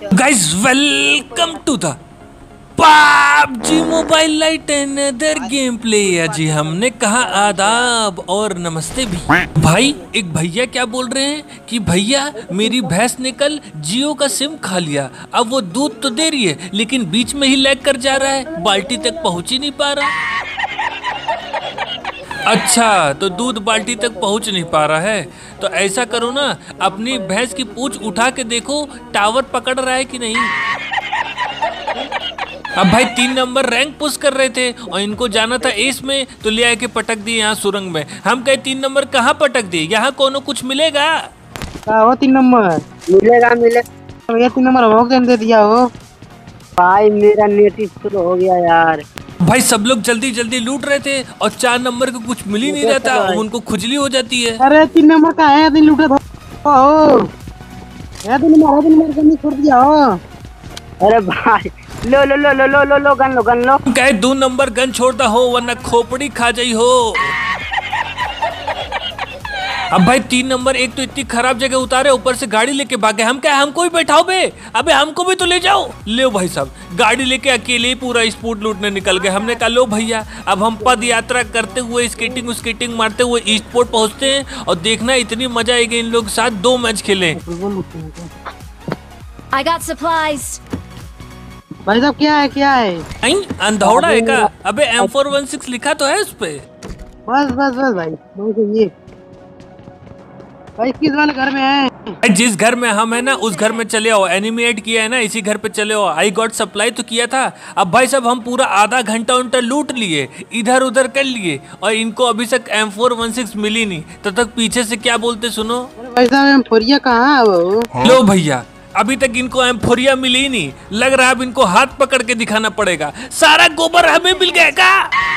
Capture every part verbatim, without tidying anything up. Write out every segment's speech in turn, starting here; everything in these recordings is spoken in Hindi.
Guys welcome to the PUBG mobile lite another game play. जी हमने कहा आदाब और नमस्ते भी। भाई एक भैया क्या बोल रहे हैं कि भैया मेरी भैंस ने कल जियो का सिम खा लिया, अब वो दूध तो दे रही है लेकिन बीच में ही लैग कर जा रहा है, बाल्टी तक पहुंच ही नहीं पा रहा। अच्छा तो दूध बाल्टी तक पहुंच नहीं पा रहा है, तो ऐसा करो ना, अपनी भैंस की पूंछ उठा के देखो टावर पकड़ रहा है कि नहीं। अब भाई तीन नंबर रैंक पुश कर रहे थे और इनको जाना था एस में, तो ले आके पटक दिए यहाँ सुरंग में। हम कहे तीन नंबर कहाँ पटक दिए, यहाँ कोनो कुछ मिलेगा? हो तीन नंबर मिलेगा मिलेगा भैया, तीन नंबर वोक दे दिया हो भाई, मेरा नेट शुरू हो गया यार। भाई सब लोग जल्दी जल्दी लूट रहे थे और चार नंबर को कुछ मिल ही नहीं रहा था, उनको खुजली हो जाती है। अरे तीन नंबर का है, दिन लूटे हो तीन नंबर तीन नंबर कमी छोड़ दिया हो। अरे भाई लो लो लो लो लो लो लो गन लो गन लो। कहे दो नंबर गन छोड़ता हो वरना खोपड़ी खा जाई हो। अब भाई तीन नंबर एक तो इतनी खराब जगह उतारे, ऊपर से गाड़ी लेके भागे। हम क्या हमको भी बैठाओ बे, अबे हमको भी तो ले जाओ। ले भाई साहब गाड़ी लेके अकेले ही पूरा स्पोर्ट लूटने निकल गए। हमने कहा लो भैया अब हम पद यात्रा करते हुए स्केटिंग स्केटिंग मारते हुए ईस्टपोर्ट पहुंचते हैं और देखना इतनी मजा आएगी इन लोग साथ दो मैच खेले। I got supplies. भाई साहब क्या है क्या है? अंधौड़ा है का? अबे एम फोर वन सिक्स लिखा तो है उस पे। बस बस बस भाई बहुत ये भाई किस वाले घर में है? जिस घर में हम है ना उस घर में चले आओ, एनिमेट किया है ना इसी घर पे चले आओ। आई गॉट सप्लाई तो किया था। अब भाई साहब हम पूरा आधा घंटा उनटा लूट लिए, इधर उधर कर लिए और इनको अभी तक एम फोर वन सिक्स मिली नहीं। तब तक पीछे से क्या बोलते सुनो। भाई साहब एम्फोरिया कहाँ है वो? लो भैया अभी तक इनको एम्फोरिया मिली ही नहीं, लग रहा है अब इनको हाथ पकड़ के दिखाना पड़ेगा। सारा गोबर हमें मिल गया का?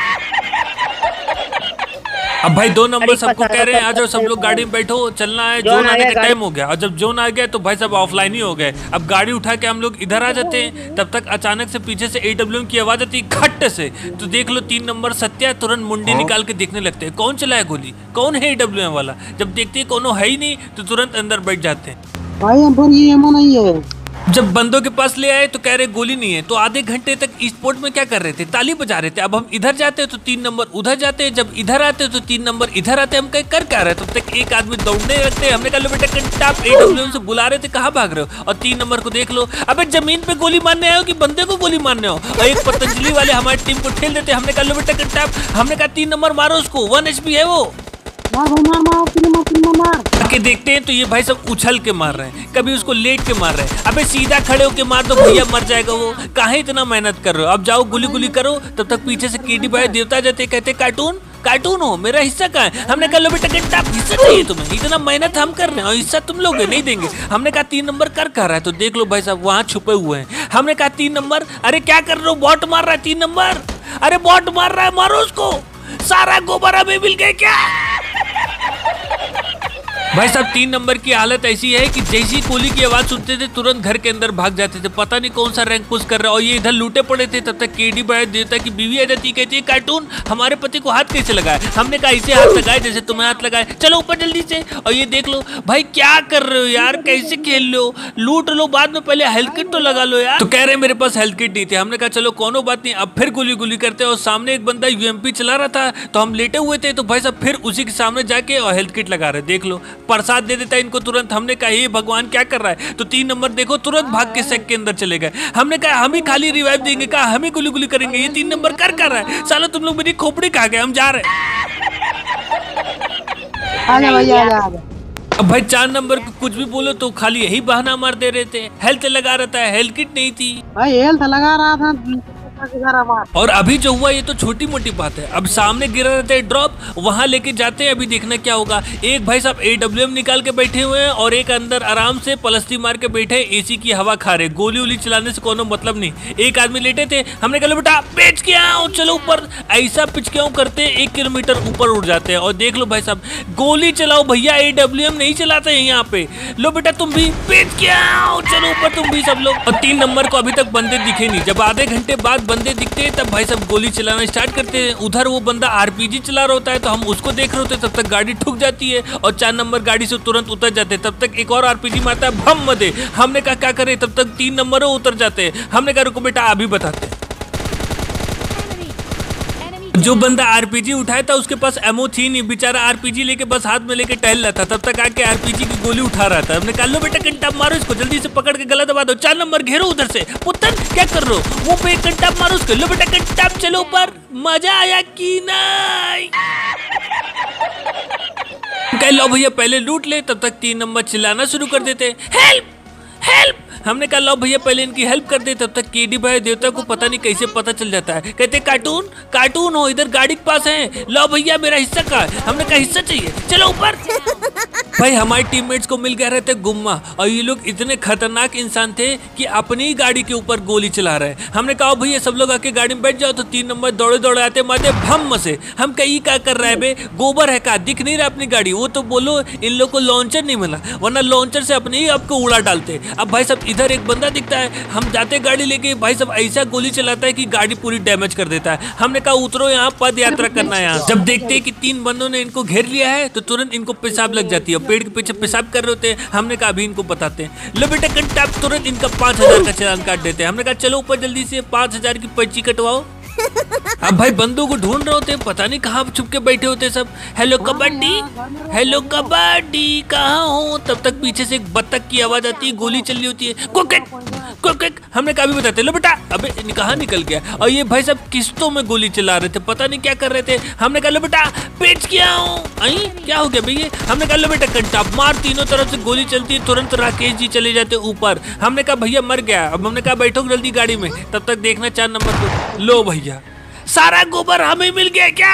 अब भाई दो नंबर सबको कह रहे हैं आ जाओ सब लोग गाड़ी में बैठो, चलना है, जोन आने का टाइम हो गया। और जब जोन आ गया तो भाई सब ऑफलाइन ही हो गए। अब गाड़ी उठा के हम लोग इधर आ जाते हैं, तब तक अचानक से पीछे से ए डब्ल्यू एम की आवाज आती है खट से। तो देख लो तीन नंबर सत्या तुरंत मुंडी निकाल के देखने लगते हैं कौन चलाया गोली, कौन है ए डब्ल्यू एम वाला। जब देखते हैं कोनो है ही नहीं तो तुरंत अंदर बैठ जाते हैं। भाई एम्फोरिया एमो नहीं है। जब बंदों के पास ले आए तो कह रहे गोली नहीं है, तो आधे घंटे तक स्पोर्ट में क्या कर रहे थे, ताली बजा रहे थे। अब हम इधर जाते तो तीन नंबर उधर जाते, जब इधर आते तो तीन नंबर इधर आते। हम कहीं कर क्या रहे, तब तक एक आदमी दौड़ने लगते। हमने कहा लो बेटा आप ए डब्ल्यू एम से बुला रहे थे कहाँ भाग रहे हो। और तीन नंबर को देख लो, अबे जमीन पे गोली मारने आए हो कि बंदे को गोली मारने हो। और एक पतंजलि वाले हमारी टीम को ठेल देते। हमने कहा लो बेटा हमने कहा तीन नंबर मारो उसको, वन एच पी है वो। मार मार मार तीन नंबर तीन नंबर के देखते हैं तो ये भाई सब उछल के मार रहे हैं, कभी उसको लेट के मार रहे हैं। अबे सीधा खड़े होके मार दो भैया, मर जाएगा वो। काहे इतना मेहनत कर रहे हो, अब जाओ गुली गुली करो। तब तक पीछे से केडी भाई देवता जाते कहते कार्टून कार्टून हो, मेरा हिस्सा कहाँ है। हमने कहा लो बेटा हिस्सा चाहिए तुम्हें, इतना मेहनत हम कर रहे हैं और हिस्सा तुम लोग नहीं देंगे। हमने कहा तीन नंबर कर कर रहा है, तो देख लो भाई साहब वहाँ छुपे हुए हैं। हमने कहा तीन नंबर अरे क्या कर रहे हो, बॉट मार रहा है तीन नंबर, अरे बॉट मार रहा है मारो उसको। सारा गोबर हमें मिल गया क्या? भाई साहब तीन नंबर की हालत ऐसी है कि जैसी गोली की आवाज सुनते थे तुरंत घर के अंदर भाग जाते थे। पता नहीं कौन सा रैंक पुश कर रहा है और ये इधर लूटे पड़े थे। तब तक केडी भाई देवता की बीवी आ जाती, कहती है कार्टून हमारे पति को हाथ कैसे लगाए। हमने कहा ऐसे हाथ लगाए जैसे तुम्हें हाथ लगाए, चलो ऊपर जल्दी से। और ये देख लो भाई क्या कर रहे हो यार, कैसे खेल लो, लूट लो बाद में, पहले हेल्थ किट तो लगा लो यार। तो कह रहे मेरे पास हेल्थ किट नहीं थे। हमने कहा चलो कोनो बात नहीं, अब फिर गोली गोली करते। और सामने एक बंदा यूएमपी चला रहा था तो हम लेटे हुए थे, तो भाई साहब फिर उसी के सामने जाके और हेल्थ किट लगा रहे। देख लो प्रसाद दे देता इनको तुरंत। हमने कहा ये भगवान क्या कर रहा है, तो तीन नंबर देखो तुरंत भाग के सेक के अंदर चले गए। हमने कहा हम ही खाली रिवाइव देंगे, कहा हम ही गुली गुली करेंगे। ये तीन नंबर कर कर रहा है, सालो तुम लोग मेरी खोपड़ी खा गए, हम जा रहे आजा भाई आजा। अब भाई चार नंबर को कुछ भी बोलो तो खाली यही बहाना मार दे रहे थे, हेल्थ लगा रहता है, हेल्थ किट नहीं थी भाई, हेल्थ लगा रहा था। और अभी जो हुआ ये तो छोटी मोटी बात है। अब सामने गिरा रहता है ड्रॉप, वहां लेके जाते हैं, अभी देखना क्या होगा। एक भाई साहब ए डब्ल्यू एम निकाल के बैठे हुए हैं और एक अंदर आराम से पलस्ती मार के बैठे एसी की हवा खा रहे। गोली उली चलाने से कोनो मतलब नहीं। एक आदमी लेटे थे, हमने कहा बेटा पेच के आओ चलो ऊपर। ऐसा पिच के आओ करते एक किलोमीटर ऊपर उड़ जाते हैं। और देख लो भाई साहब गोली चलाओ भैया, ए डब्ल्यू एम नहीं चलाते हैं यहाँ पे। लो बेटा तुम भी पेच के आओ चलो ऊपर तुम भी सब लोग। और तीन नंबर को अभी तक बंदे दिखे नहीं। जब आधे घंटे बाद बंदे दिखते हैं तब भाई सब गोली चलाना स्टार्ट करते हैं। उधर वो बंदा आरपीजी चला रहा होता है तो हम उसको देख रहे होते हैं, तब तक गाड़ी ठुक जाती है और चार नंबर गाड़ी से तुरंत उतर जाते हैं। तब तक एक और आरपीजी मारता है, भम मदे। हमने कहा क्या करे, तब तक तीन नंबर उतर जाते हैं। हमने कहा रुको बेटा अभी बताते हैं। जो बंदा आरपीजी उठाया था उसके पास एमओ थी नहीं, बेचारा आरपीजी लेके बस हाथ में लेके टहल रहा था। तब तक आके आरपीजी की गोली उठा रहा था। हमने कहा लो बेटा कंटाप मारो इसको, जल्दी से पकड़ के गला दबा दो। चार नंबर घेरो उधर से। पुत्र क्या कर रहे हो, वो पे कंटाप मारो उसको। लो बेटा कंटाप चलो ऊपर। मजा आया कि नहीं? कह लो भैया पहले लूट ले। तब तक तीन नंबर चिल्लाना शुरू कर देते, हेल्प हेल्प। हमने कहा लो भैया पहले इनकी हेल्प कर दे। तब तक केडी भाई देवता को पता नहीं कैसे पता चल जाता है। कहते कार्टून कार्टून हो, इधर गाड़ी के पास है, लो भैया मेरा हिस्सा का। हमने कहा हिस्सा चाहिए, चलो ऊपर। भाई हमारे टीममेट्स को मिल गया रहते गुम्मा, और ये लोग इतने खतरनाक इंसान थे कि अपनी ही गाड़ी के ऊपर गोली चला रहे हैं। हमने कहा भैया सब लोग आके गाड़ी में बैठ जाओ। तो तीन नंबर दौड़े दौड़े आते मारे भम से। हम कहीं क्या कर रहे हैं बे, गोबर है का, दिख नहीं रहा अपनी गाड़ी। वो तो बोलो इन लोग को लॉन्चर नहीं मिला, वरना लॉन्चर से अपने ही आपको उड़ा डालते। अब भाई सब इधर एक बंदा दिखता है, हम जाते गाड़ी लेके, भाई सब ऐसा गोली चलाता है कि गाड़ी पूरी डैमेज कर देता है। हमने कहा उतरो यहाँ, पद यात्रा करना है यहाँ। जब देखते हैं कि तीन बंदों ने इनको घेर लिया है तो तुरंत इनको पेशाब लग जाती है। पेड़ के पीछे पेशाब कर रहे होते हैं। हमने कहा अभी इनको बताते हैं। लो बेटा कंटाप, तुरंत इनका पांच हजार का चालान काट देते हैं। हमने कहा चलो ऊपर जल्दी से, पांच हजार की पर्ची कटवाओ। अब भाई बंदों को ढूंढ रहे होते हैं, पता नहीं कहाँ छुप के बैठे होते सब। हेलो कबड्डी, हेलो कबड्डी कहाँ हो? तब तक पीछे से एक बत्तख की आवाज आती है, गोली चल रही होती है, कुकिक कुकिक। हमने कहा भी बताते। लो बेटा, अबे कहाँ निकल गया? और ये भाई सब किस्तों में गोली चला रहे थे, पता नहीं क्या कर रहे थे। हमने कहा लो बेटा पेच क्या हूँ, क्या हो गया भैया? हमने कहा लो बेटा कंटाप मार। तीनों तरफ से गोली चलती है, तुरंत राकेश जी चले जाते ऊपर। हमने कहा भैया मर गया। अब हमने कहा बैठो जल्दी गाड़ी में। तब तक देखना चार नंबर को। लो भैया सारा गोबर हमें मिल गया क्या?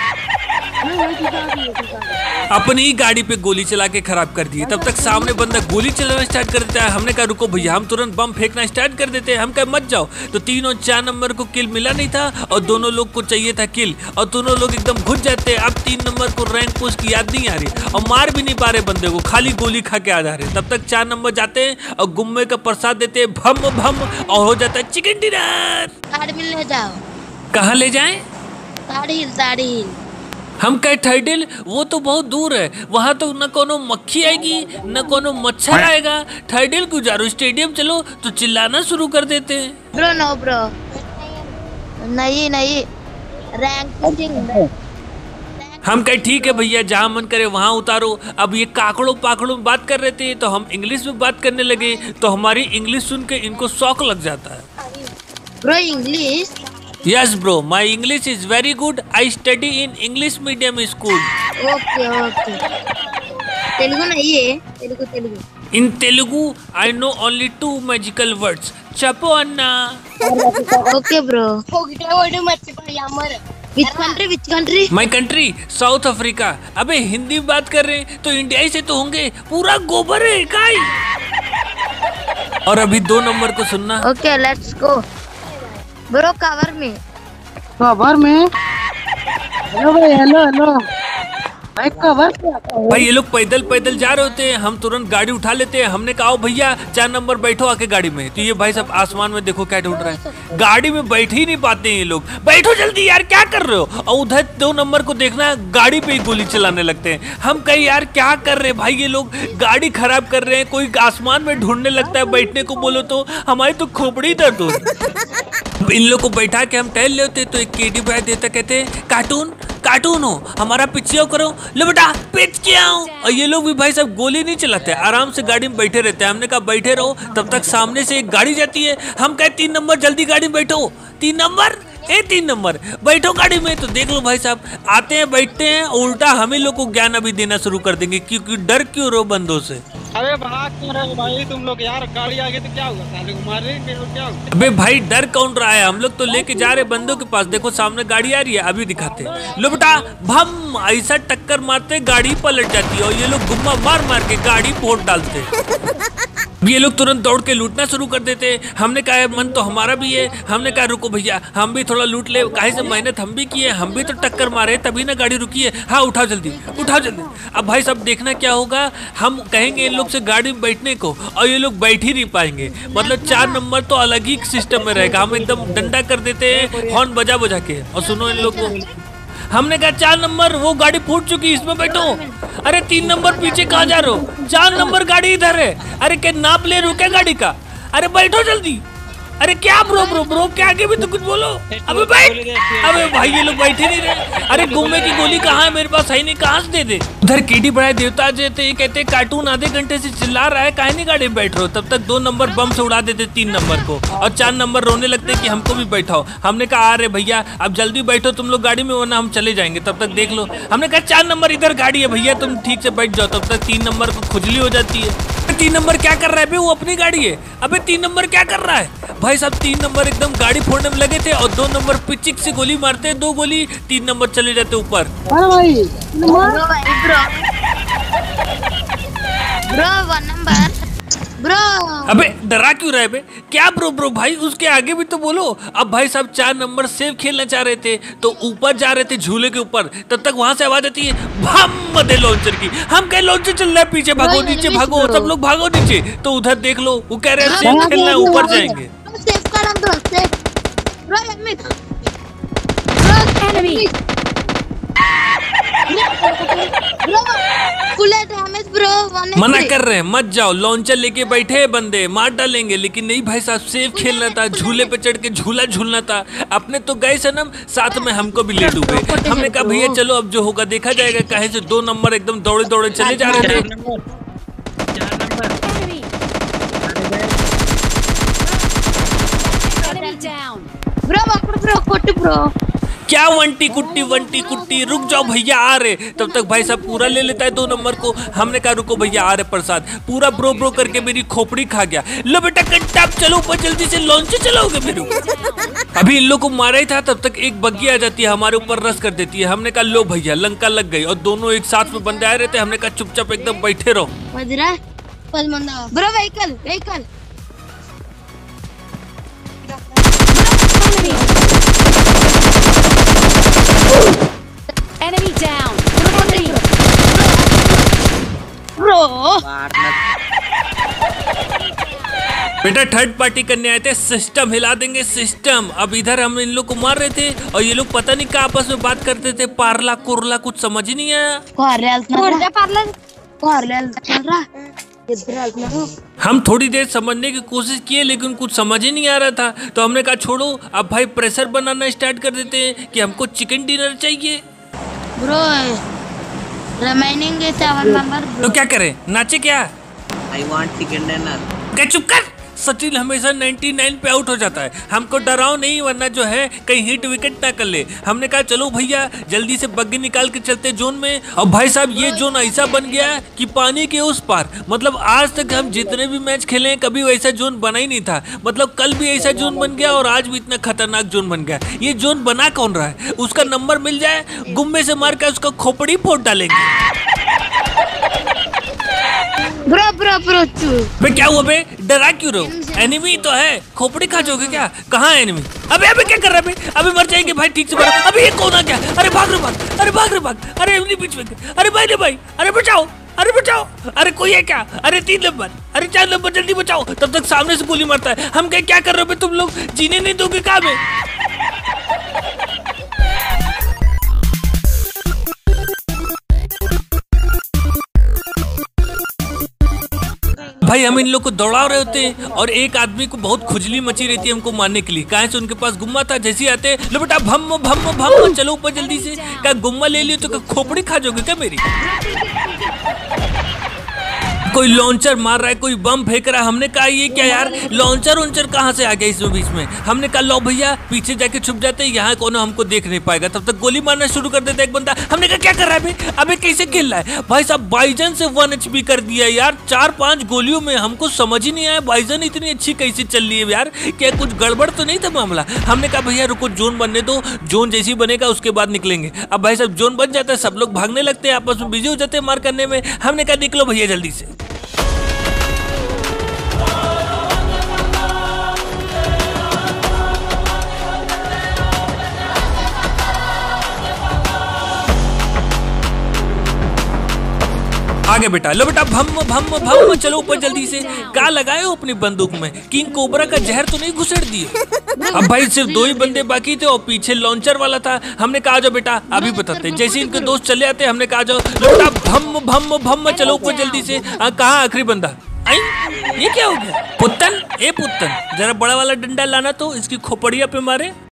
अपनी ही गाड़ी पे गोली चला के खराब कर दिए। तब तक सामने बंदा गोली चलाना स्टार्ट कर देता है। हमने कहा रुको भैया, हम तुरंत बम फेंकना स्टार्ट कर देते हैं। हम कहा मत जाओ। तो तीन और चार नंबर को किल मिला नहीं था और दोनों लोग को चाहिए था किल, और दोनों लोग एकदम घुस जाते। अब तीन नंबर को रैंक पोस्ट की याद नहीं आ रही और मार भी नहीं पा रहे बंदे को, खाली गोली खा के आ जा रहे। तब तक चार नंबर जाते हैं और गुम्मे का प्रसाद देते हैं, भम भम, और हो जाता है चिकन डिनर। मिलने जाओ। कहाँ ले जाएं? ताड़ी हिल, ताड़ी हिल। हम कहे थर्डिल, वो तो बहुत दूर है, वहाँ तो न कोनो मक्खी आएगी न कोनो मच्छर आएगा। थर्डिल क्यों जा रहे हो? स्टेडियम चलो। तो चिल्लाना शुरू कर देते हैं। ब्रो नो ब्रो, नहीं नहीं, रैंक पुशिंग। हम कहे ठीक है भैया, जहाँ मन करे वहाँ उतारो। अब ये काकड़ों पाकड़ों में बात कर रहे थे तो हम इंग्लिश में बात करने लगे, तो हमारी इंग्लिश सुन के इनको शौक लग जाता है। Bro English? Yes bro, my English is very good. I study in English medium school. Okay okay. Telugu नहीं है? Telugu Telugu. In Telugu, I know only two magical words. Chapo Anna. Okay bro. Which country? Which country? My country, South Africa. अबे हिंदी में बात कर रहे हैं तो इंडिया ही से तो होंगे, पूरा गोबर है काई। और अभी दो नंबर को सुनना। Okay let's go. Bro cover में। कवर में? हेलो भाई, हेलो हेलो भाई, कवर पे। भाई ये लोग पैदल पैदल जा रहे होते हैं, हम तुरंत गाड़ी उठा लेते हैं। हमने कहा भैया चार नंबर बैठो आके गाड़ी में। तो ये भाई सब आसमान में देखो क्या ढूंढ रहा है, गाड़ी में बैठ ही नहीं पाते हैं ये लोग। बैठो जल्दी यार, क्या कर रहे हो? और उधर दो नंबर को देखना, गाड़ी पे ही गोली चलाने लगते हैं। हम कहे यार क्या कर रहे हैं भाई, ये लोग गाड़ी खराब कर रहे हैं। कोई आसमान में ढूंढने लगता है, बैठने को बोलो तो हमारी तो खोपड़ी दर्द हो। इन लोग को बैठा के हम टहल ले होते तो एक केडी भाई देता, कहते कार्टून कार्टून हो, हमारा पीछे करो। लो बेटा पिच किया हूँ। और ये लोग भी भाई सब गोली नहीं चलाते, आराम से गाड़ी में बैठे रहते हैं। हमने कहा बैठे रहो। तब तक सामने से एक गाड़ी जाती है। हम कहे तीन नंबर जल्दी गाड़ी में बैठो। तीन नंबर ए तीन नंबर बैठो गाड़ी में। तो देख लो भाई साहब आते हैं, बैठते हैं, उल्टा हम ही लोग को ज्ञान अभी देना शुरू कर देंगे, क्योंकि डर क्यों रहो बंदों से। अबे भाग क्यों रहे हो भाई तुम लोग यार? गाड़ी आगे तो क्या हुआ? साले को मार रहे हैं क्या हुआ? अबे भाई डर कौन रहा है, हम लोग तो लेके जा रहे बंदों के पास। देखो सामने गाड़ी आ रही है, अभी दिखाते। लो बेटा भम, ऐसा टक्कर मारते गाड़ी पलट जाती है और ये लोग गुम्मा मार मार के गाड़ी फोड़ डालते। ये लोग तुरंत दौड़ के लूटना शुरू कर देते। हमने कहा मन तो हमारा भी है, हमने कहा रुको भैया हम भी थोड़ा लूट ले, काहे से मेहनत हम भी किए, हम भी तो टक्कर मारे तभी ना गाड़ी रुकी है। हाँ उठाओ जल्दी उठाओ जल्दी। अब भाई साहब देखना क्या होगा, हम कहेंगे इन लोग से गाड़ी में बैठने को और ये लोग बैठ ही नहीं पाएंगे। मतलब चार नंबर तो अलग ही सिस्टम में रहेगा, हम एकदम डंडा कर देते हैं हॉर्न बजा बजा के। और सुनो इन लोग को, हमने कहा चार नंबर वो गाड़ी फूट चुकी इसमें बैठो। अरे तीन नंबर पीछे कहाँ जा रहे हो, चार नंबर गाड़ी इधर है। अरे क्या नाप ले रुके गाड़ी का, अरे बैठो जल्दी। अरे क्या ब्रो ब्रो ब्रो के आगे भी तो कुछ बोलो। अबे बैठ, अबे भाई ये लोग बैठ ही नहीं रहे। अरे गुम्मे की गोली कहाँ है, मेरे पास है नहीं, कहाँ से दे दे। उधर केडी बड़ा देवता जो थे कहते कार्टून आधे घंटे से चिल्ला रहा है, काहे नहीं गाड़ी में बैठ रहे हो। तब तक दो नंबर बम से उड़ा देते तीन नंबर को और चार नंबर रोने लगते कि हमको भी बैठाओ। हमने कहा अरे भैया अब जल्दी बैठो तुम लोग गाड़ी में, वरना हम चले जाएंगे, तब तक देख लो। हमने कहा चार नंबर इधर गाड़ी है भैया तुम ठीक से बैठ जाओ। तब तक तीन नंबर को खुजली हो जाती है। तीन नंबर क्या कर रहा है बे, वो अपनी गाड़ी है। अबे तीन नंबर क्या कर रहा है भाई साहब। तीन नंबर एकदम गाड़ी फोड़ने में लगे थे और दो नंबर पिचिक से गोली मारते हैं, दो गोली तीन नंबर चले जाते ऊपर। अरे भाई ब्रो भाई bro bro one number bro. अबे डरा क्यों रहे बे, क्या ब्रो ब्रो भाई, उसके आगे भी तो बोलो। अब भाई साहब चार नंबर सेफ खेलना चाह रहे थे तो ऊपर जा रहे थे झूले के ऊपर, तब तक वहां से आवाज आती है भम दे लॉन्चर की। हम कहे लॉन्चर चल रहा है पीछे, भागो नीचे भागो, सब लोग भागो नीचे। तो उधर देख लो वो कह रहे हैं सेफ खेलना है ऊपर जाएंगे। सेफ कर हम bro safe bro enemy bro enemy bro full damage bro. मना कर रहे हैं मत जाओ, लॉन्चर लेके बैठे हैं बंदे मार डालेंगे, लेकिन नहीं भाई साहब सेफ खेलना था, झूले पे चढ़ के झूला झूलना था। अपने तो गए सनम, साथ में हमको भी ले डूबे। हमने कहा भैया चलो अब जो होगा देखा जाएगा। कहे से दो नंबर एकदम दौड़े दौड़े चले जा रहे थे। ब्रो पकड़ ब्रो कोट ब्रो। क्या वंटी कुट्टी वंटी कुट्टी, रुक जाओ भैया आ रहे। तब तक भाई साहब पूरा ले लेता है दो नंबर को। हमने कहा रुको भैया आ रहे प्रसाद, पूरा ब्रो ब्रो करके मेरी खोपड़ी खा गया। लो बेटा कट्टा चलो ऊपर जल्दी से, लॉन्च चलाओगे मेरे। अभी इन लोग को मारा ही था तब तक एक बग्गी आ जाती है हमारे ऊपर रस कर देती है। हमने कहा लो भैया लंका लग गई और दोनों एक साथ में बंदे आ रहे थे। हमने कहा चुपचाप एकदम बैठे रहो। Bro vehicle vehicle Enemy down. Bro बेटा थर्ड पार्टी करने आए थे, सिस्टम हिला देंगे सिस्टम। अब इधर हम इन लोग को मार रहे थे और ये लोग पता नहीं क्या आपस में बात करते थे, पारला कुरला कुछ समझ ही नहीं आया। हम थोड़ी देर समझने की कोशिश किए लेकिन कुछ समझ ही नहीं आ रहा था। तो हमने कहा छोड़ो अब भाई प्रेशर बनाना स्टार्ट कर देते हैं कि हमको चिकन डिनर चाहिए। Bro remaining seven number. तो क्या करें, नाचे क्या? I want chicken dinner. क्या चुप कर, सचिन हमेशा निन्यानवे पे आउट हो जाता है। हमको डराओ नहीं वरना जो है कहीं हिट विकेट ना कर ले। हमने कहा चलो भैया जल्दी से बग्गी निकाल के चलते जोन में। और भाई साहब ये जोन ऐसा बन गया कि पानी के उस पार, मतलब आज तक हम जितने भी मैच खेले हैं कभी वैसा जोन बना ही नहीं था। मतलब कल भी ऐसा जोन बन गया और आज भी इतना खतरनाक जोन बन गया। ये जोन बना कौन रहा है, उसका नंबर मिल जाए गुम्मे से मार कर उसका खोपड़ी फोड़ डालेंगे। ब्रो ब्रो ब्रो बे क्या हुआ बे, डरा क्यों रहो? एनिमी तो है, खोपड़ी खा जाओगे क्या? कहाँ है एनिमी? अबे अबे क्या कर रहा है बे, अबे मर जाएंगे भाई ठीक से। अबे ये कौन आ गया? अरे भाग रे भाग, अरे भाग रे भाग, अरे एनिमी बीच में। अरे भाई रे भाई, अरे बचाओ, अरे बचाओ, अरे कोई है क्या? अरे तीन नंबर, अरे चार नंबर जल्दी बचाओ। तब तक सामने से गोली मारता है। हम क्या क्या कर रहे हो तुम लोग, जीने नहीं दोगे क्या में? भाई हम इन लोग को दौड़ा रहे होते हैं और एक आदमी को बहुत खुजली मची रहती है हमको मारने के लिए। कहाँ से उनके पास गुम्मा था, जैसे आते लो बेटा भम भम भम चलो ऊपर जल्दी से। क्या गुम्मा ले लियो तो खोपड़ी खा जाओगे क्या मेरी? कोई लॉन्चर मार रहा है, कोई बम फेंक रहा है। हमने कहा ये क्या यार, लॉन्चर वॉन्चर कहाँ से आ गया इसमें बीच में? हमने कहा लो भैया पीछे जाके छुप जाते हैं, यहाँ कौन हमको देख नहीं पाएगा। तब तक गोली मारना शुरू कर देता एक बंदा। हमने कहा क्या कर रहा है भाई, अबे कैसे खेल रहा है? भाई साहब बाइजन से वन एच पी कर दिया यार, चार पांच गोलियों में। हमको समझ ही नहीं आया बाइजन इतनी अच्छी कैसे चल रही है यार, क्या कुछ गड़बड़ तो नहीं था मामला? हमने कहा भैया रुको जोन बनने दो, जोन जैसी बनेगा उसके बाद निकलेंगे। अब भाई साहब जोन बन जाता है, सब लोग भागने लगते हैं, आपस में बिजी हो जाते हैं मार करने में। हमने कहा निकलो भैया जल्दी से। आगे बेटा, लो बेटा, भम भम भम, चलो ऊपर जल्दी से। क्या लगाए हो अपनी बंदूक में? किंग कोबरा का जहर तो नहीं घुसेड़ दिए? अब भाई सिर्फ दो ही बंदे बाकी थे और पीछे लॉन्चर वाला था। हमने कहा जाओ बेटा अभी बताते, जैसे इनके दोस्त चले आते हमने कहा जाओ लो बेटा, भम भम भम, चलो ऊपर जल्दी से। कहाँ आखिरी बंदा? आई, ये क्या हो गया? पुत्तन, ए पुत्तन, जरा बड़ा वाला डंडा लाना तो इसकी खोपड़िया पे मारे।